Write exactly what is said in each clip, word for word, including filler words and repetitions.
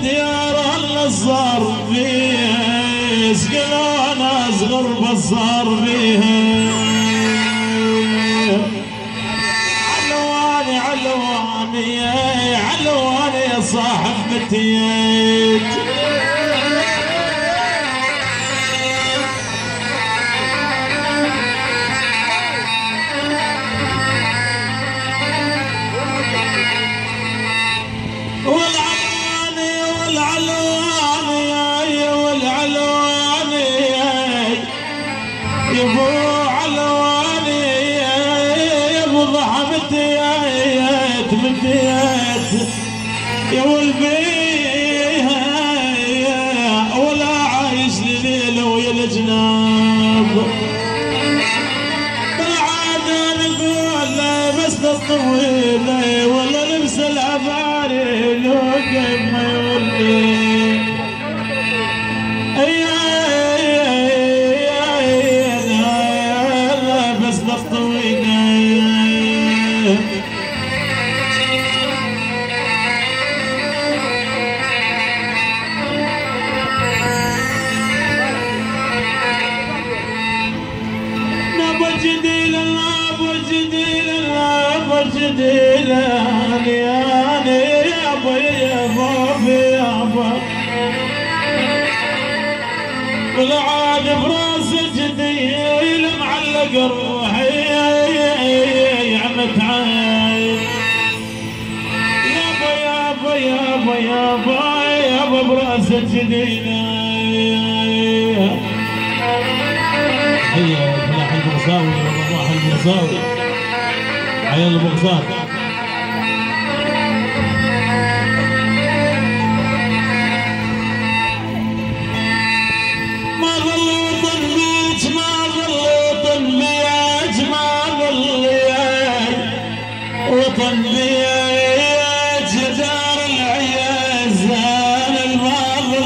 ديار النصار فيه سقلون اصغر بصار فيها علواني علواني علواني يا صاحب متيت والعلواني والعلواني والعلواني يبو علواني يبو ضحمتي متيت يا ولبيها ولا عايش لليل ويا الجناب بعد نقول بس الطويله ولا لبس العباري لو كيف ما يولي بس الطويله جديلة ليالي يابا يابا يابا والعاد براس جديل معلق روحي يا متعايد يابا يابا يابا يابا يابا براس جديلة هيا فلاح البغصاوي والله البغصاوي على البغصات ما ظل وطن بيج ما ظل وطن بيج ما ظل وطن بيج دار العياز زان الباظل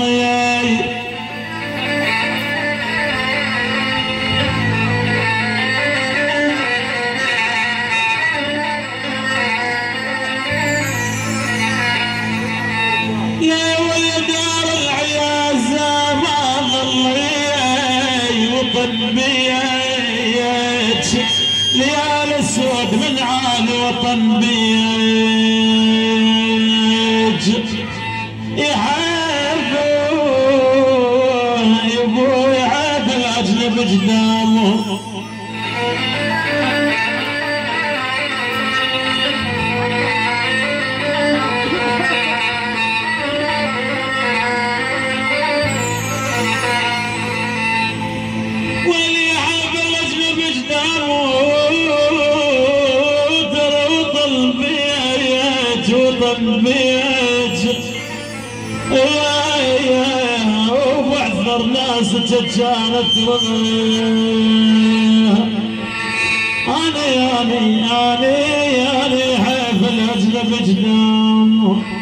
يا ولد دار العياز ما ظلي وطن بيج ليالي السود من عالي وطن بيج يحبوه يبوه يعادل اجنب قدامه وطن بيج يا يا وبعثر ناس تجانت انا ياني ياني ياني حيف الاجنب قدام